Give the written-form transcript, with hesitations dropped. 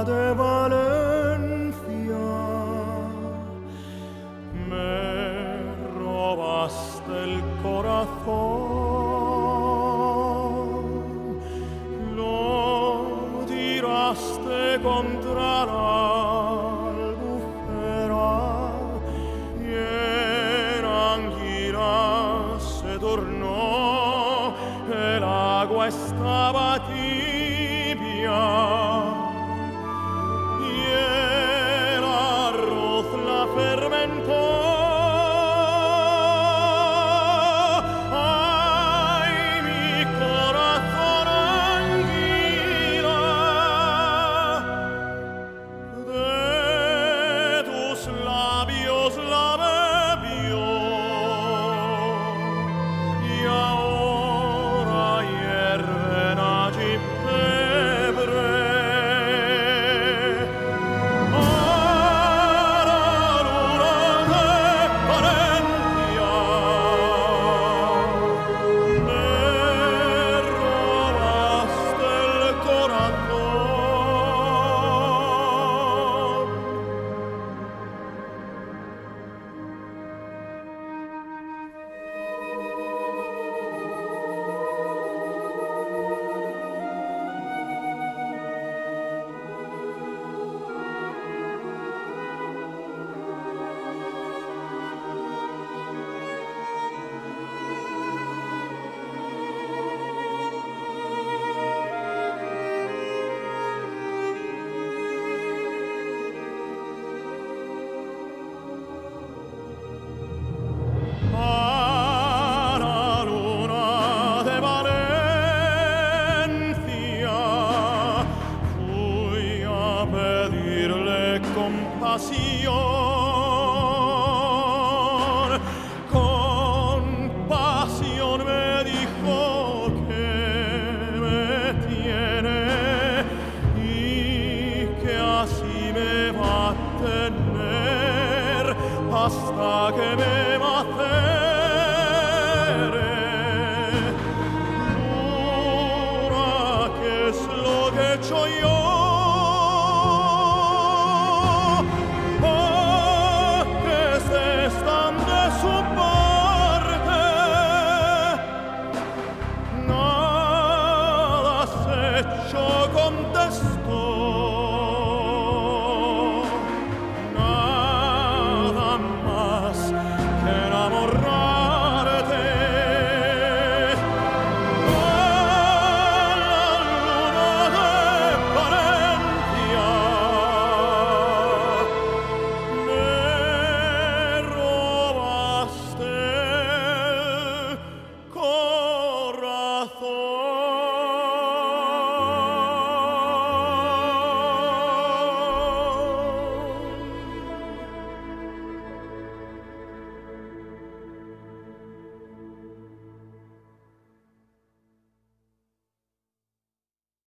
de Valencia, me robaste el corazón, lo tiraste contra la albufera y en Anguilas se tornó, el agua estaba tibia y el arroz la fermentó. Ay, mi corazón anguila, de tus labios la bebió y ahora hierven allí pebre. A la luna de Valencia me robaste el corazón. A la luna de Valencia fui a pedirle compasión. Compasión me dijo que me tiene y que así me va a tener hasta que me macere. Luna, ¿qué es lo que he hecho yo?